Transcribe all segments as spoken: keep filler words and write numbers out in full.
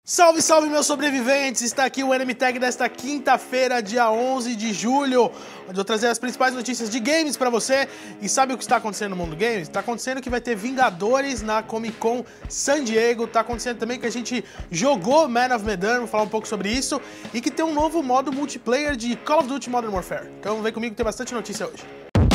Salve, salve, meus sobreviventes! Está aqui o Enemy Tag desta quinta-feira, dia onze de julho, onde eu vou trazer as principais notícias de games pra você. E sabe o que está acontecendo no mundo games? Está acontecendo que vai ter Vingadores na Comic Con San Diego. Está acontecendo também que a gente jogou Man of Medan, vou falar um pouco sobre isso. E que tem um novo modo multiplayer de Call of Duty Modern Warfare. Então vem comigo que tem bastante notícia hoje.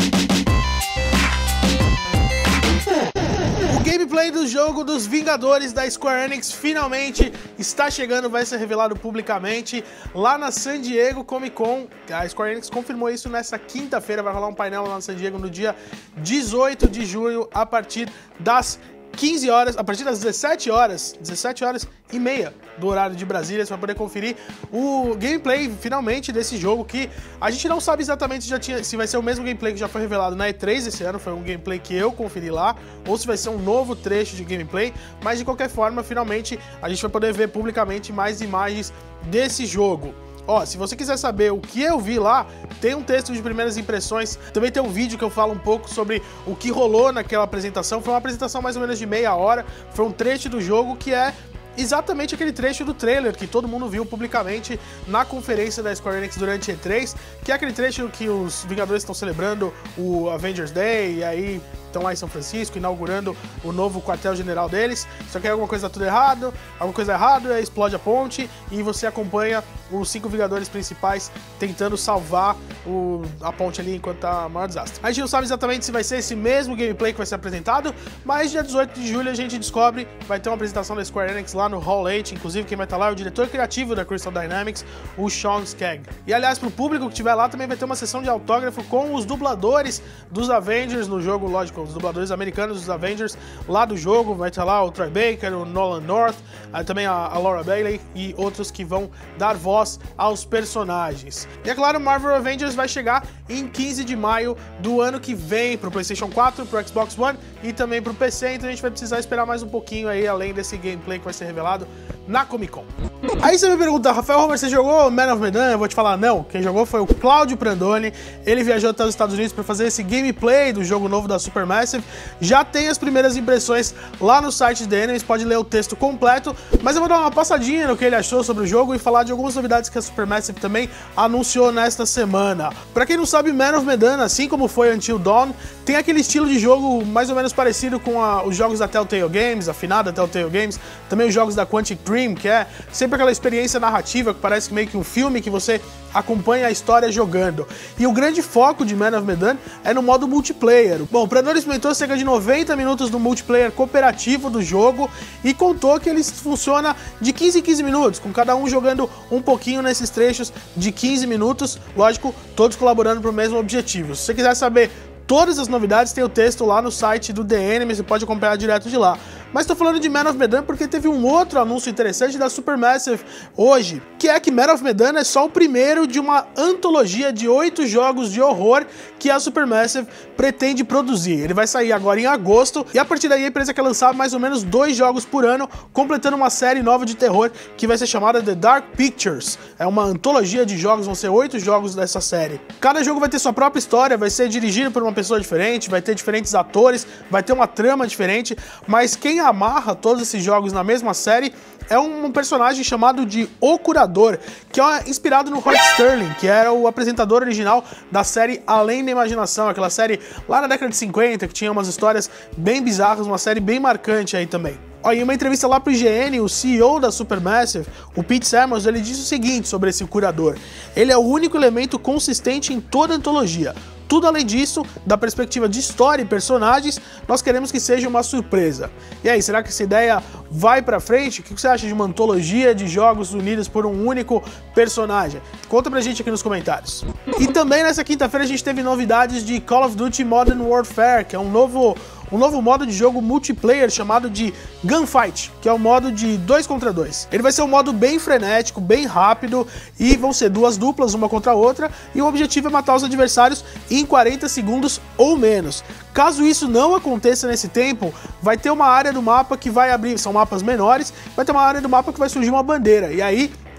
O gameplay do jogo dos Vingadores da Square Enix finalmente está chegando, vai ser revelado publicamente lá na San Diego Comic Con. A Square Enix confirmou isso nessa quinta-feira, vai rolar um painel lá na San Diego no dia dezoito de julho, a partir das quinze horas, a partir das dezessete horas, dezessete horas e meia do horário de Brasília, você vai poder conferir o gameplay finalmente desse jogo, que a gente não sabe exatamente se, já tinha, se vai ser o mesmo gameplay que já foi revelado na E três esse ano, foi um gameplay que eu conferi lá, ou se vai ser um novo trecho de gameplay, mas de qualquer forma, finalmente a gente vai poder ver publicamente mais imagens desse jogo. Ó, se você quiser saber o que eu vi lá, tem um texto de primeiras impressões, também tem um vídeo que eu falo um pouco sobre o que rolou naquela apresentação. Foi uma apresentação mais ou menos de meia hora, foi um trecho do jogo que é exatamente aquele trecho do trailer que todo mundo viu publicamente na conferência da Square Enix durante E três, que é aquele trecho que os Vingadores estão celebrando o Avengers Day, e aí estão lá em São Francisco inaugurando o novo quartel-general deles, só que aí alguma coisa dá tudo errado, alguma coisa errada, explode a ponte e você acompanha os cinco Vingadores principais tentando salvar o, a ponte ali enquanto tá o maior desastre. A gente não sabe exatamente se vai ser esse mesmo gameplay que vai ser apresentado, mas dia dezoito de julho a gente descobre, vai ter uma apresentação da Square Enix lá no Hall oito, inclusive quem vai estar lá é o diretor criativo da Crystal Dynamics, o Sean Skaggs. E aliás, pro público que estiver lá também vai ter uma sessão de autógrafo com os dubladores dos Avengers no jogo, lógico, os dubladores americanos dos Avengers lá do jogo, vai estar lá o Troy Baker, o Nolan North, também a, a Laura Bailey e outros que vão dar voz aos personagens. E é claro, Marvel Avengers vai chegar em quinze de maio do ano que vem pro PlayStation quatro, pro Xbox One e também pro P C, então a gente vai precisar esperar mais um pouquinho aí, além desse gameplay que vai ser revelado na Comic Con. Aí você me pergunta, Rafael Homer, você jogou Man of Medan? Eu vou te falar, não. Quem jogou foi o Cláudio Prandoni. Ele viajou até os Estados Unidos para fazer esse gameplay do jogo novo da Supermassive. Já tem as primeiras impressões lá no site da Enemies, pode ler o texto completo, mas eu vou dar uma passadinha no que ele achou sobre o jogo e falar de algumas novidades que a Supermassive também anunciou nesta semana. Para quem não sabe, Man of Medan, assim como foi Until Dawn, tem aquele estilo de jogo mais ou menos parecido com a, os jogos da Telltale Games, a finada Telltale Games, também os jogos da Quantic Dream, que é sempre aquela experiência narrativa que parece meio que um filme que você acompanha a história jogando. E o grande foco de Man of Medan é no modo multiplayer. Bom, o Prandoni experimentou cerca de noventa minutos do multiplayer cooperativo do jogo e contou que ele funciona de quinze em quinze minutos, com cada um jogando um pouquinho nesses trechos de quinze minutos, lógico, todos colaborando para o mesmo objetivo. Se você quiser saber todas as novidades, tem o texto lá no site do The Enemy, você pode acompanhar direto de lá. Mas tô falando de Man of Medan porque teve um outro anúncio interessante da Supermassive hoje, que é que Man of Medan é só o primeiro de uma antologia de oito jogos de horror que a Supermassive pretende produzir. Ele vai sair agora em agosto e a partir daí a empresa quer lançar mais ou menos dois jogos por ano, completando uma série nova de terror que vai ser chamada The Dark Pictures. É uma antologia de jogos, vão ser oito jogos dessa série. Cada jogo vai ter sua própria história, vai ser dirigido por uma pessoa diferente, vai ter diferentes atores, vai ter uma trama diferente, mas quem amarra todos esses jogos na mesma série é um personagem chamado de O Curador, que é inspirado no Rod Sterling, que era o apresentador original da série Além da Imaginação, aquela série lá na década de cinquenta, que tinha umas histórias bem bizarras, uma série bem marcante aí também. Ó, em uma entrevista lá pro I G N, o C E O da Supermassive, o Pete Samuels, ele disse o seguinte sobre esse curador: ele é o único elemento consistente em toda a antologia. Tudo além disso, da perspectiva de história e personagens, nós queremos que seja uma surpresa. E aí, será que essa ideia vai pra frente? O que você acha de uma antologia de jogos unidos por um único personagem? Conta pra gente aqui nos comentários. E também nessa quinta-feira a gente teve novidades de Call of Duty Modern Warfare, que é um novo... um novo modo de jogo multiplayer chamado de Gunfight, que é o modo de dois contra dois. Ele vai ser um modo bem frenético, bem rápido, e vão ser duas duplas, uma contra a outra, e o objetivo é matar os adversários em quarenta segundos ou menos. Caso isso não aconteça nesse tempo, vai ter uma área do mapa que vai abrir, são mapas menores, vai ter uma área do mapa que vai surgir uma bandeira, e aí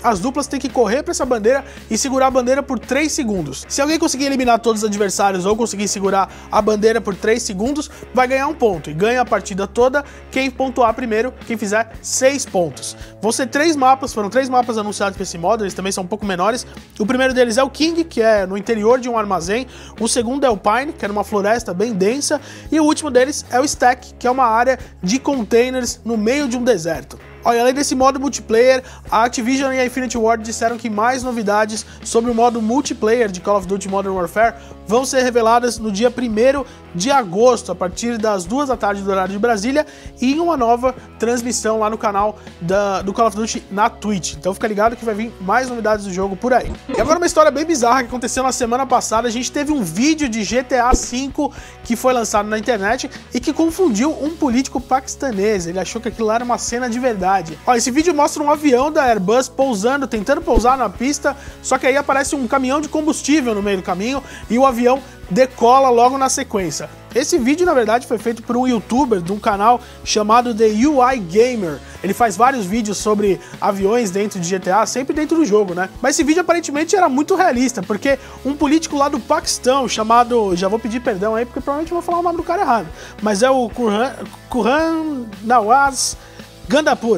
as duplas têm que correr para essa bandeira e segurar a bandeira por três segundos. Se alguém conseguir eliminar todos os adversários ou conseguir segurar a bandeira por três segundos, vai ganhar um ponto, e ganha a partida toda quem pontuar primeiro, quem fizer seis pontos. Vão ser três mapas, foram três mapas anunciados para esse modo, eles também são um pouco menores. O primeiro deles é o King, que é no interior de um armazém. O segundo é o Pine, que é numa floresta bem densa. E o último deles é o Stack, que é uma área de containers no meio de um deserto. Olha, além desse modo multiplayer, a Activision e a Infinity Ward disseram que mais novidades sobre o modo multiplayer de Call of Duty Modern Warfare vão ser reveladas no dia primeiro de agosto, a partir das duas da tarde do horário de Brasília, e em uma nova transmissão lá no canal da, do Call of Duty na Twitch. Então fica ligado que vai vir mais novidades do jogo por aí. E agora uma história bem bizarra que aconteceu na semana passada. A gente teve um vídeo de G T A cinco que foi lançado na internet e que confundiu um político paquistanês. Ele achou que aquilo era uma cena de verdade. Ó, esse vídeo mostra um avião da Airbus pousando, tentando pousar na pista, só que aí aparece um caminhão de combustível no meio do caminho e o avião decola logo na sequência. Esse vídeo, na verdade, foi feito por um youtuber de um canal chamado The U I Gamer. Ele faz vários vídeos sobre aviões dentro de G T A, sempre dentro do jogo, né? Mas esse vídeo aparentemente era muito realista, porque um político lá do Paquistão, chamado... Já vou pedir perdão aí, porque provavelmente eu vou falar o nome do cara errado. Mas é o Kurhan, Kurhan Nawaz Gandapur.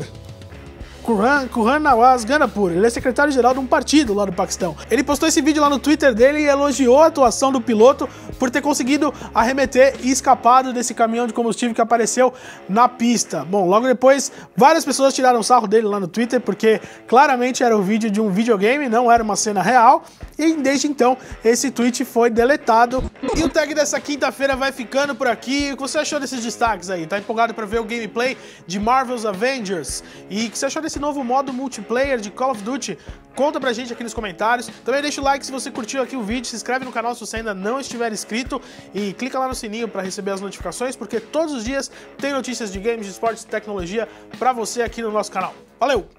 Kurhan, Kurhan Nawaz Gandapur, ele é secretário-geral de um partido lá do Paquistão. Ele postou esse vídeo lá no Twitter dele e elogiou a atuação do piloto por ter conseguido arremeter e escapado desse caminhão de combustível que apareceu na pista. Bom, logo depois, várias pessoas tiraram sarro dele lá no Twitter, porque claramente era o vídeo de um videogame, não era uma cena real, e desde então esse tweet foi deletado. E o tag dessa quinta-feira vai ficando por aqui. O que você achou desses destaques aí? Tá empolgado para ver o gameplay de Marvel's Avengers? E o que você achou desse novo modo multiplayer de Call of Duty? Conta pra gente aqui nos comentários. Também deixa o like se você curtiu aqui o vídeo, se inscreve no canal se você ainda não estiver inscrito e clica lá no sininho para receber as notificações, porque todos os dias tem notícias de games, de esportes e tecnologia pra você aqui no nosso canal. Valeu!